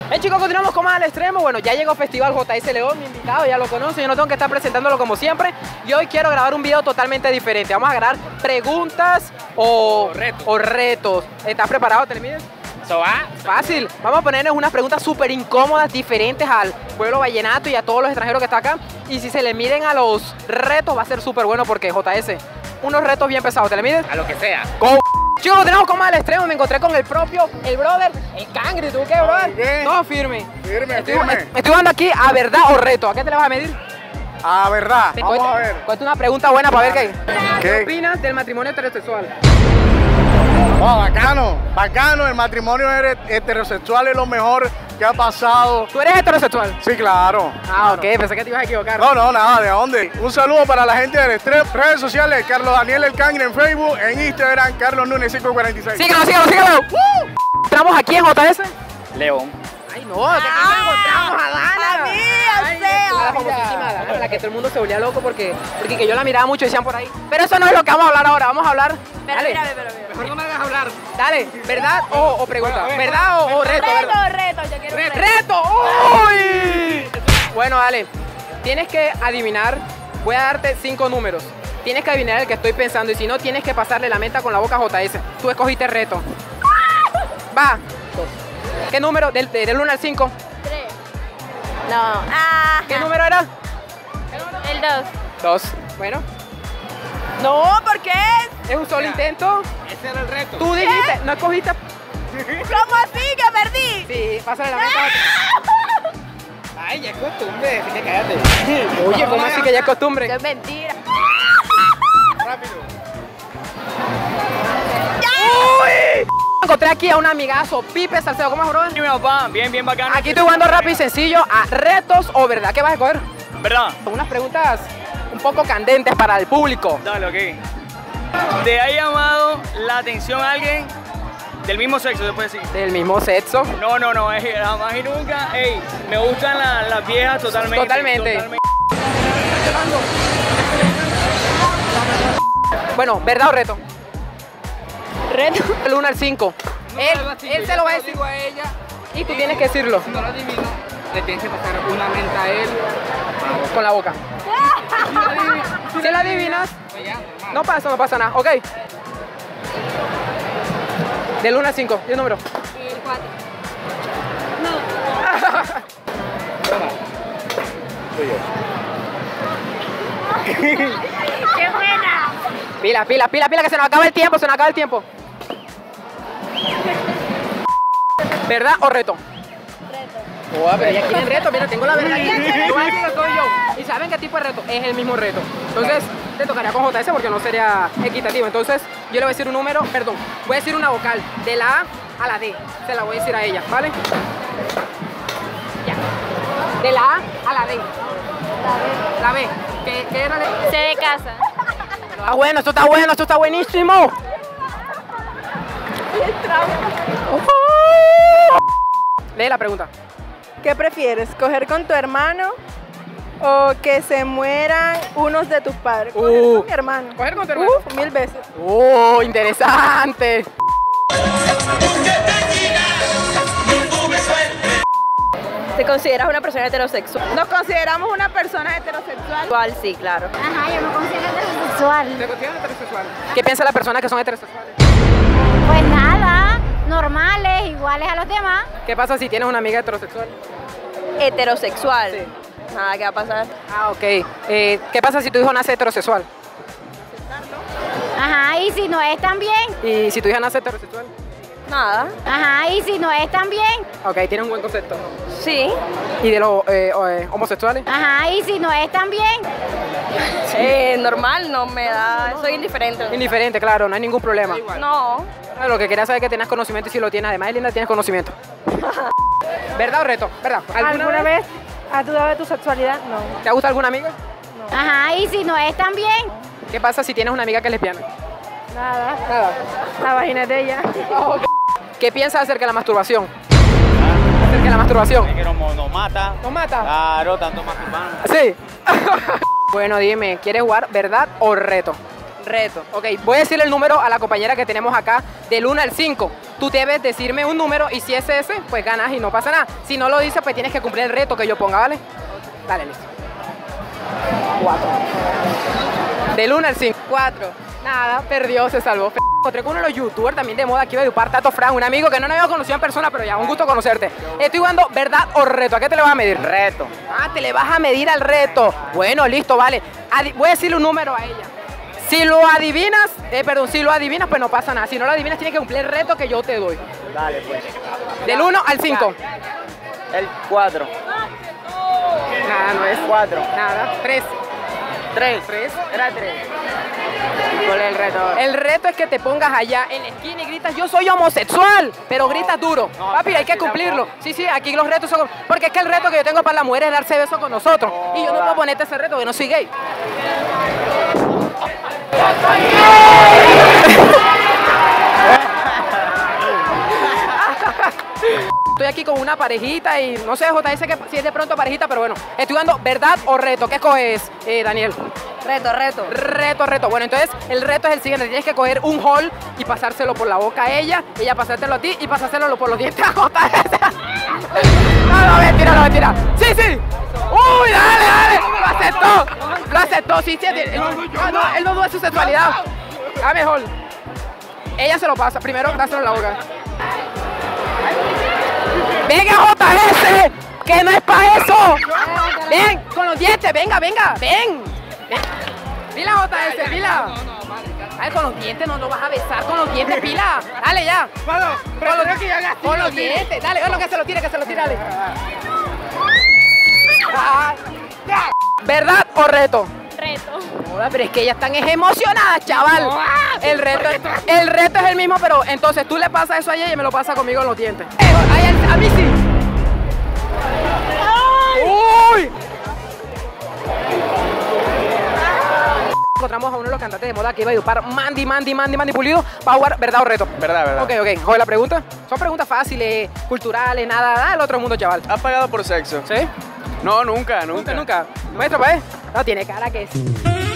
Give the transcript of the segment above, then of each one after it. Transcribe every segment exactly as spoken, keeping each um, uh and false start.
Hey chicos, continuamos con más al extremo. Bueno, ya llegó Festival J S León, mi invitado, ya lo conocen, yo no tengo que estar presentándolo como siempre. Y hoy quiero grabar un video totalmente diferente. Vamos a grabar preguntas o, o retos. O retos. ¿Estás preparado, Telemides? So, ah, Fácil. Vamos a ponerles unas preguntas súper incómodas, diferentes al pueblo vallenato y a todos los extranjeros que están acá. Y si se le miden a los retos va a ser súper bueno porque J S, unos retos bien pesados. ¿Telemides? a lo que sea. Go. Chicos, tenemos como al extremo, me encontré con el propio, el brother, el Cangre. ¿Tú qué, brother? Bien. Todo firme. Firme, estoy, firme. Estoy jugando aquí a verdad o reto. ¿A qué te le vas a medir? Ah, verdad. Te Vamos cuento- a ver. cuento una pregunta buena para ver qué. ¿Qué ¿Qué? opinas del matrimonio heterosexual? Oh, bacano, bacano. El matrimonio here- heterosexual es lo mejor que ha pasado. ¿Tú eres heterosexual? Sí, claro. Ah, ok, pensé que te ibas a equivocar. No, no, nada, ¿de dónde? Un saludo para la gente del Estrés. Redes sociales, Carlos Daniel El Cangre en Facebook, en Instagram, Carlos Núñez cinco cuarenta y seis. Síguelo, síguelo, síguelo. ¡Woo! Estamos aquí en J S. León. Ay, no, que aquí nos encontramos a Dana. a mí, o Ay, sea, a la famosísima Dana, la que todo el mundo se volvía loco porque, porque que yo la miraba mucho y decían por ahí. Pero eso no es lo que vamos a hablar ahora, vamos a hablar. Pero Dale, mira, pero mira. mejor no me hagas hablar. Dale, ¿verdad o, o pregunta? Bueno, ¿Verdad o, o reto? Reto, ¿verdad? reto, yo quiero un reto. ¡Reto! ¡Uy! Bueno, dale. Tienes que adivinar. Voy a darte cinco números. Tienes que adivinar el que estoy pensando y si no, tienes que pasarle la menta con la boca a J S. Tú escogiste el reto. Va. ¿Qué número? Del, del uno al cinco. Tres. No. Ah. ¿Qué número era? El dos. Dos. Bueno, No, ¿por qué? es un solo intento. Ese era el reto. Tú dijiste, no escogiste. ¿Cómo así que perdí? Sí, pásale la menta. Ay, ya es costumbre, así que cállate. Oye, ¿cómo así que ya es costumbre? Es mentira. Rápido. Encontré aquí a un amigazo, Pipe Salcedo. ¿Cómo es, brother? Sí, mi papá, bien, bien bacano. Aquí estoy jugando rápido y sencillo a retos o verdad. ¿Qué vas a escoger? ¿Verdad? Unas preguntas un poco candentes para el público. Dale, ok. ¿Te ha llamado la atención alguien del mismo sexo, se puede decir? Del mismo sexo. No, no, no, es jamás y nunca. Ey, me gustan la- las viejas totalmente. Totalmente. Bueno, ¿verdad o reto? Reto. El uno al cinco. Él, él se lo va a decir a ella. y tú tienes que decirlo Si no lo adivino, le tienes que pasar una menta a él. con la boca. Si lo adivinas, no pasa, no pasa nada. Ok. Del uno al cinco, ¿y el número? El cuatro. ¡Qué buena! Pila, pila, pila, pila, que se nos acaba el tiempo, se nos acaba el tiempo. ¿Verdad o reto? Reto. Oh, pero ya tienen reto, mira, tengo la verdad aquí. Yo voy a decir que soy yo. ¿Y saben qué tipo de reto? Es el mismo reto. Entonces, te tocaría con J S porque no sería equitativo. Entonces, yo le voy a decir un número, perdón, voy a decir una vocal de la A a la D. Se la voy a decir a ella, ¿vale? Ya. De la A a la D. La B. ¿Qué, qué era? la- Se de casa. Ah, bueno, esto está bueno, esto está buenísimo. Lee la pregunta. ¿Qué prefieres? ¿Coger con tu hermano o que se mueran unos de tus padres? Coger Uh. con mi hermano. Coger con tu hermano. Uf, mil veces. ¡Oh, interesante! ¿Te consideras una persona heterosexual? ¿Nos consideramos una persona heterosexual? Igual, sí, claro. Ajá, yo me considero heterosexual. ¿Te consideras heterosexual? ¿Qué piensan las personas que son heterosexuales? Pues nada, normales, iguales a los demás. ¿Qué pasa si tienes una amiga heterosexual? Heterosexual. Sí. Nada, ¿qué va a pasar? Ah, ok. Eh, ¿Qué pasa si tu hijo nace heterosexual? Ajá, y si no es tan bien. ¿Y si tu hija nace heterosexual? Nada. Ajá, y si no es tan bien. Ok, tienes un buen concepto. Sí. ¿Y de los eh, eh, homosexuales? Ajá, y si no es tan bien. Eh, normal, no me da. Soy indiferente. Indiferente, claro, no hay ningún problema. No. Ah, lo que quería saber es que tenías conocimiento y si lo tienes, además de linda, tienes conocimiento. ¿Verdad o reto? ¿Verdad? ¿Alguna, vez has dudado de tu sexualidad? No. ¿Te gusta alguna amiga? Ajá, y si no es tan bien. ¿Qué pasa si tienes una amiga que es lesbiana? Nada. Nada. La vagina es de ella. ¿Qué piensas acerca de la masturbación? Acerca de la masturbación. Que nos, nos mata. ¿Nos mata? Claro, tanto masturbando. Sí. Bueno, dime, ¿quieres jugar verdad o reto? Reto. Ok, voy a decirle el número a la compañera que tenemos acá del uno al cinco. tú debes decirme un número y si es ese, pues ganas y no pasa nada. Si no lo dices, pues tienes que cumplir el reto que yo ponga, ¿vale? Dale, listo. Cuatro. Del uno al cinco. Cuatro. Nada, perdió, se salvó. Encontré con uno de los youtubers también de moda que iba a dupar, Tato Fran, un amigo que no me había conocido en persona, pero ya, un gusto conocerte. Estoy jugando verdad o reto. ¿A qué te le vas a medir? Reto. Ah, te le vas a medir al reto. Bueno, listo, vale. Adi- voy a decirle un número a ella. Si lo adivinas, eh, perdón, si lo adivinas, pues no pasa nada. Si no lo adivinas, tienes que cumplir el reto que yo te doy. Dale, pues. Del uno al cinco. El cuatro. Nada, no es. Cuatro. Nada. tres. Tres. tres. Era tres. ¿Cuál es el reto? El reto es que te pongas allá en la esquina y gritas, yo soy homosexual, pero gritas duro. no, Papi, hay que sí, cumplirlo. tampoco. Sí, sí, aquí los retos son... Porque es que el reto que yo tengo para las mujeres es darse besos con nosotros. Y yo no puedo ponerte ese reto, que no soy gay. Estoy aquí con una parejita y no sé, J S, que si es de pronto parejita, pero bueno. Estoy jugando verdad o reto. ¿Qué escoges, eh, Daniel? Reto, reto. Reto, reto. Bueno, entonces el reto es el siguiente. Tienes que coger un hall y pasárselo por la boca a ella, ella pasártelo a ti y pasárselo por los dientes a J S. No, no, mentira, no, mentira. Sí, sí. Uy, dale, dale. Lo aceptó. Lo aceptó, sí, sí. Él no, no, él no duda de su sexualidad. A mejor. Ella se lo pasa. Primero, dáselo en la boca. ¡Venga, J S! ¡Que no es para eso! ¡Ven! ¡Con los dientes! ¡Venga, venga! ¡Ven! ven. ¡Pila, J S! ¡Pila! Ay, con los dientes no lo vas a besar con los dientes, pila. Dale ya. Con los, con los dientes. Dale, bueno, que se lo tire, que se lo tire, dale. ¿Verdad o reto? Reto. Joda, pero es que ellas están emocionadas, chaval. El reto, el reto es el mismo, pero entonces tú le pasas eso a ella y me lo pasa conmigo en los dientes. Eh, a, a mí sí. ¡Uy! Encontramos a uno de los cantantes de moda que iba a dupar Mandy, Mandy, Mandy, Mandy Pulido para jugar verdad o reto. Verdad, verdad. Ok, ok. Joder, la pregunta. Son preguntas fáciles, culturales, nada, nada del otro mundo, chaval. ¿Has pagado por sexo? ¿Sí? No, nunca, Nunca, nunca. nunca. Maestro, pues. No, tiene cara que sí.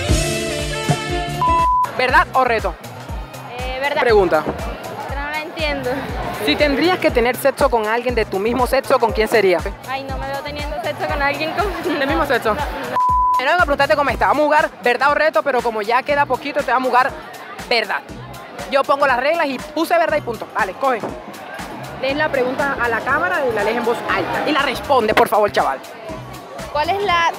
¿Verdad o reto? Eh, verdad. Pregunta. Pero no la entiendo. Si tendrías que tener sexo con alguien de tu mismo sexo, ¿con quién sería? Ay, no me veo teniendo sexo con alguien con... ¿Del mismo sexo? No vengo a preguntarte cómo está. Vamos a jugar verdad o reto, pero como ya queda poquito, te vamos a jugar verdad. Yo pongo las reglas y puse verdad y punto. Vale, coge. Lees la pregunta a la cámara y la lees en voz alta. Y la responde, por favor, chaval. ¿Cuál es la...?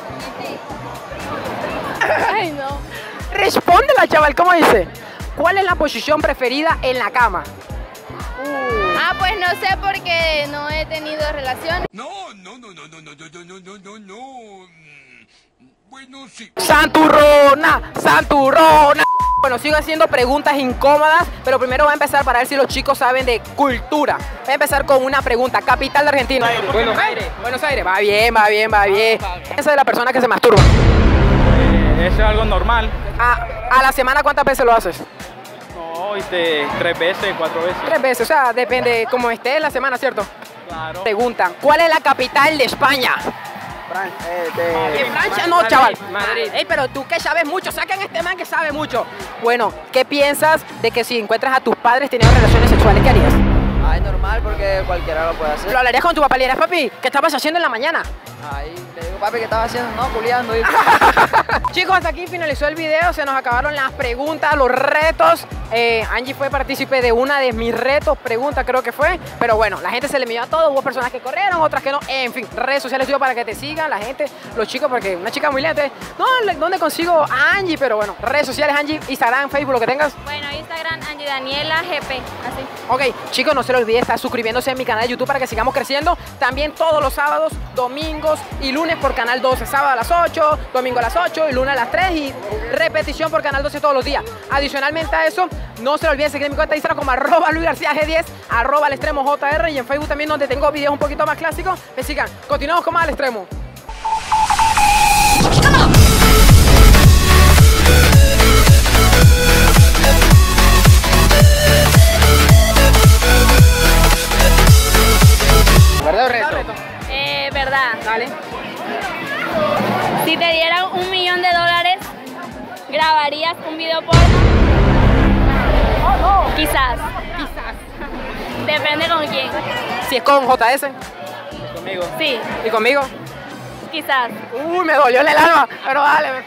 Ay, no. Respóndela, chaval. ¿Cómo dice? ¿Cuál es la posición preferida en la cama? Ah, pues no sé porque no he tenido relaciones. No, no, no, no, no, no, no, no, no, no, no. Bueno, sí. ¡Santurrona! ¡Santurrona! Bueno, sigo haciendo preguntas incómodas, pero primero voy a empezar para ver si los chicos saben de cultura. Voy a empezar con una pregunta. Capital de Argentina. Buenos Aires. Buenos Aires. Va bien, va bien, va bien. Esa es la persona que se masturba. Eh, eso es algo normal. A, a la semana, ¿cuántas veces lo haces? No, este, tres veces, cuatro veces. Tres veces, o sea, depende cómo esté en la semana, ¿cierto? Claro. Preguntan, ¿cuál es la capital de España? Fran, eh, de... ¿En Francia? No, chaval. Madrid. Ey, pero tú que sabes mucho, saquen a este man que sabe mucho. Bueno, ¿qué piensas de que si encuentras a tus padres teniendo relaciones sexuales, qué harías? Ay, normal, porque cualquiera lo puede hacer. ¿Lo hablarías con tu papá? ¿Le dirías, papi, qué estabas haciendo en la mañana? Ay, le digo, papi, ¿qué estabas haciendo? No, culiando. Y... Chicos, hasta aquí finalizó el video, se nos acabaron las preguntas, los retos. Eh, Angie fue partícipe de una de mis retos, preguntas creo que fue. Pero bueno, la gente se le midió a todo, hubo personas que corrieron, otras que no. En fin, redes sociales digo para que te sigan la gente, los chicos, porque una chica muy lenta. No, ¿dónde consigo a Angie? Pero bueno, redes sociales, Angie, Instagram, Facebook, lo que tengas. Bueno, Instagram, Angie Daniela G P, así. Ok, chicos, no se les olvide estar suscribiéndose a mi canal de YouTube para que sigamos creciendo. También todos los sábados, domingos y lunes por Canal doce. Sábado a las ocho, domingo a las ocho y lunes a las tres y repetición por Canal doce todos los días. Adicionalmente a eso, no se les olvide seguir en mi cuenta de Instagram como arroba Luis García G diez, arroba al extremo J R y en Facebook también donde tengo videos un poquito más clásicos. Me sigan. Continuamos con más al extremo. ¿Verdad o reto? Eh, verdad. Dale. Si te dieran un millón de dólares, ¿grabarías un video porno? Quizás. Quizás. Depende con quién. Si es con J S. Conmigo. Sí, ¿Y conmigo? quizás. Uy, me dolió en el alma. Pero dale.